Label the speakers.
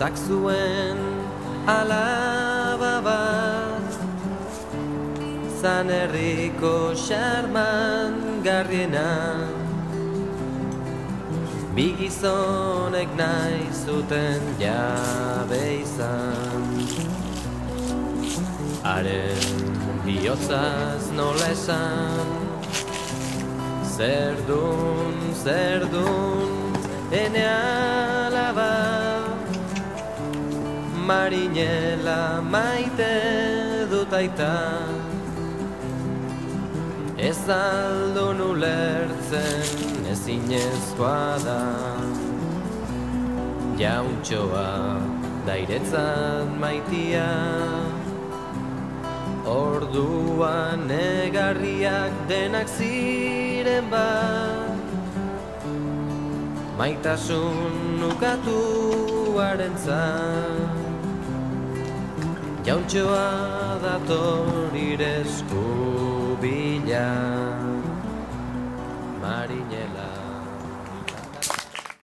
Speaker 1: Aitak zuen alaba bat, Zan herriko xarman garriena, bi gizonek nahi zuten jabe izan. Haren bihotzaz nola esan, zer dun, ene alaba, marinela maite dut aita, ez aldun ulertzen ezinezkoa da. Jauntxoa dairetzat maitia, orduan egarriak denak ziren bat, maitasun ukatuarentzat. Jauntxoa dator ire esku bila, marine